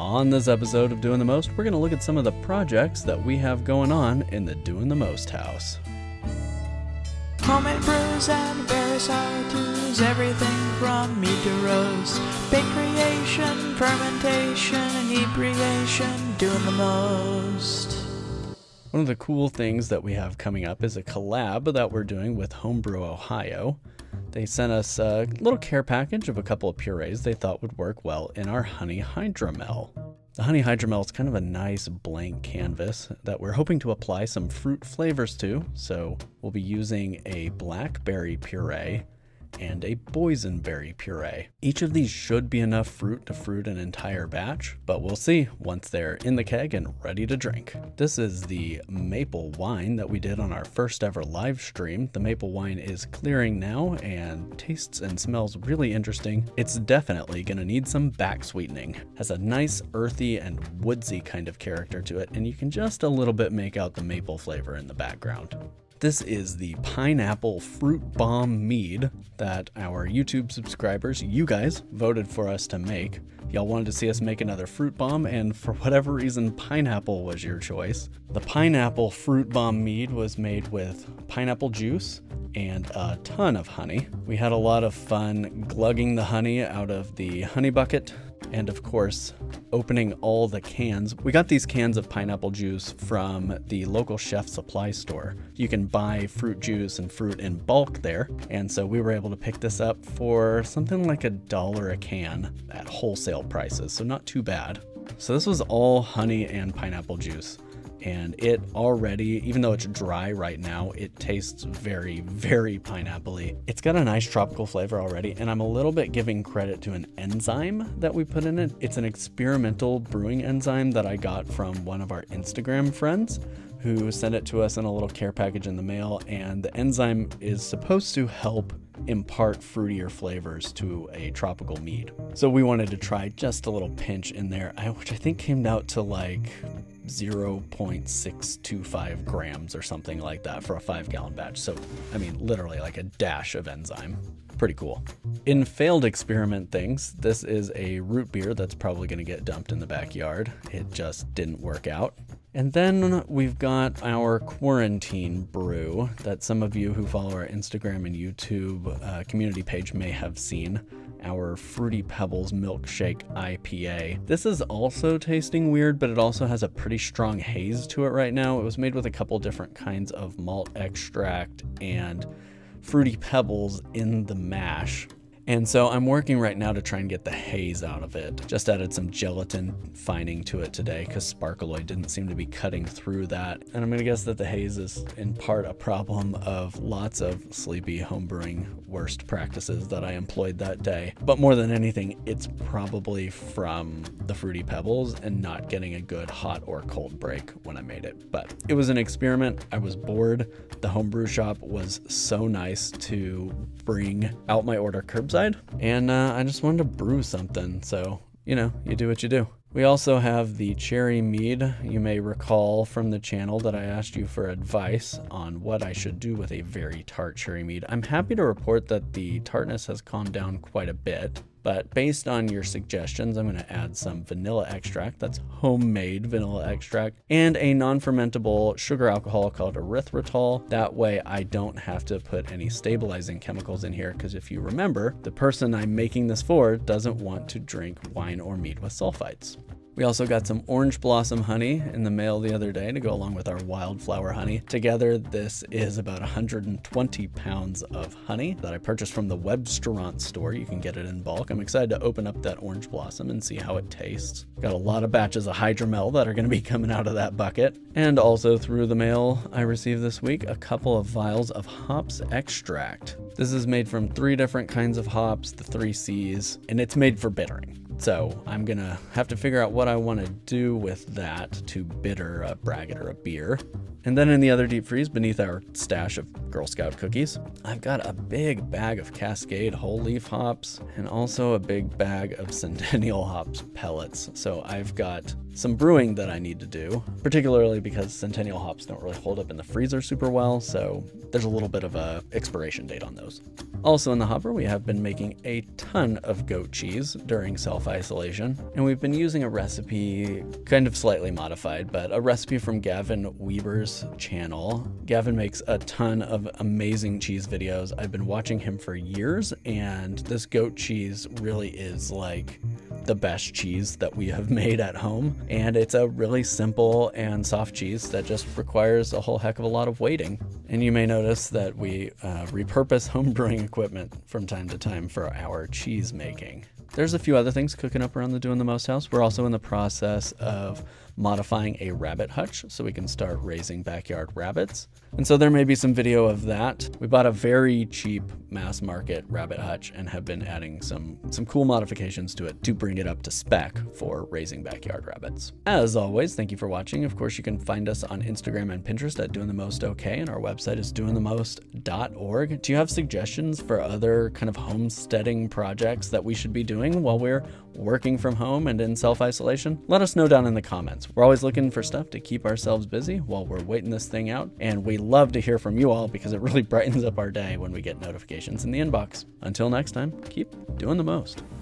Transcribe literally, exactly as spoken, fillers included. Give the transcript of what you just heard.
On this episode of Doing the Most, we're going to look at some of the projects that we have going on in the Doing the Most house. Homemade brews and various R twos, everything from meat to roast, bake creation, fermentation, inebriation, doing the most. One of the cool things that we have coming up is a collab that we're doing with Homebrew Ohio. They sent us a little care package of a couple of purees they thought would work well in our honey hydromel. The honey hydromel is kind of a nice blank canvas that we're hoping to apply some fruit flavors to. So we'll be using a blackberry puree and a boysenberry puree. Each of these should be enough fruit to fruit an entire batch, but we'll see once they're in the keg and ready to drink. This is the maple wine that we did on our first ever live stream. The maple wine is clearing now and tastes and smells really interesting. It's definitely gonna need some back sweetening. Has a nice earthy and woodsy kind of character to it, and you can just a little bit make out the maple flavor in the background. This is the pineapple fruit bomb mead that our YouTube subscribers, you guys, voted for us to make. Y'all wanted to see us make another fruit bomb, and for whatever reason, pineapple was your choice. The pineapple fruit bomb mead was made with pineapple juice and a ton of honey. We had a lot of fun glugging the honey out of the honey bucket, and of course, opening all the cans. We got these cans of pineapple juice from the local chef supply store. You can buy fruit juice and fruit in bulk there, and so we were able to pick this up for something like a dollar a can at wholesale prices, so not too bad. So this was all honey and pineapple juice. And it already, even though it's dry right now, it tastes very, very pineapple-y. It's got a nice tropical flavor already, and I'm a little bit giving credit to an enzyme that we put in it. It's an experimental brewing enzyme that I got from one of our Instagram friends who sent it to us in a little care package in the mail, and the enzyme is supposed to help impart fruitier flavors to a tropical mead. So we wanted to try just a little pinch in there, which I think came out to like zero point six two five grams or something like that for a five gallon batch. So, I mean, literally like a dash of enzyme. Pretty cool. In failed experiment things, this is a root beer that's probably going to get dumped in the backyard. It just didn't work out. And then we've got our quarantine brew that some of you who follow our Instagram and YouTube uh, community page may have seen. Our Fruity Pebbles Milkshake I P A. This is also tasting weird, but it also has a pretty strong haze to it right now. It was made with a couple different kinds of malt extract and Fruity Pebbles in the mash. And so I'm working right now to try and get the haze out of it. Just added some gelatin fining to it today because Sparkaloid didn't seem to be cutting through that. And I'm gonna guess that the haze is in part a problem of lots of sleepy homebrewing worst practices that I employed that day. But more than anything, it's probably from the Fruity Pebbles and not getting a good hot or cold break when I made it. But it was an experiment. I was bored. The homebrew shop was so nice to bring out my order curbside, and uh, I just wanted to brew something, so, you know, you do what you do. We also have the cherry mead. You may recall from the channel that I asked you for advice on what I should do with a very tart cherry mead. I'm happy to report that the tartness has calmed down quite a bit, but based on your suggestions, I'm gonna add some vanilla extract, that's homemade vanilla extract, and a non-fermentable sugar alcohol called erythritol. That way I don't have to put any stabilizing chemicals in here, because if you remember, the person I'm making this for doesn't want to drink wine or mead with sulfites. We also got some orange blossom honey in the mail the other day to go along with our wildflower honey. Together, this is about one hundred twenty pounds of honey that I purchased from the Webstaurant store. You can get it in bulk. I'm excited to open up that orange blossom and see how it tastes. Got a lot of batches of hydromel that are going to be coming out of that bucket. And also through the mail, I received this week a couple of vials of hops extract. This is made from three different kinds of hops, the three C's, and it's made for bittering. So I'm gonna have to figure out what I want to do with that to bitter a braggot or a beer. And then in the other deep freeze beneath our stash of Girl Scout cookies, I've got a big bag of Cascade whole leaf hops and also a big bag of Centennial hops pellets. So I've got some brewing that I need to do, particularly because Centennial hops don't really hold up in the freezer super well, so there's a little bit of a expiration date on those. Also in the hopper, we have been making a ton of goat cheese during self-isolation, and we've been using a recipe kind of slightly modified, but a recipe from Gavin Weber's channel. Gavin makes a ton of amazing cheese videos. I've been watching him for years, and this goat cheese really is like the best cheese that we have made at home, and it's a really simple and soft cheese that just requires a whole heck of a lot of waiting. And you may notice that we uh, repurpose home brewing equipment from time to time for our cheese making. There's a few other things cooking up around the Doing the Most house. We're also in the process of modifying a rabbit hutch so we can start raising backyard rabbits. And so there may be some video of that. We bought a very cheap mass market rabbit hutch and have been adding some, some cool modifications to it to bring it up to spec for raising backyard rabbits. As always, thank you for watching. Of course, you can find us on Instagram and Pinterest at Doing the Most OK, and our website is doing the most dot org. Do you have suggestions for other kind of homesteading projects that we should be doing while we're working from home and in self-isolation? Let us know down in the comments. We're always looking for stuff to keep ourselves busy while we're waiting this thing out, and we love to hear from you all because it really brightens up our day when we get notifications in the inbox. Until next time, keep doing the most.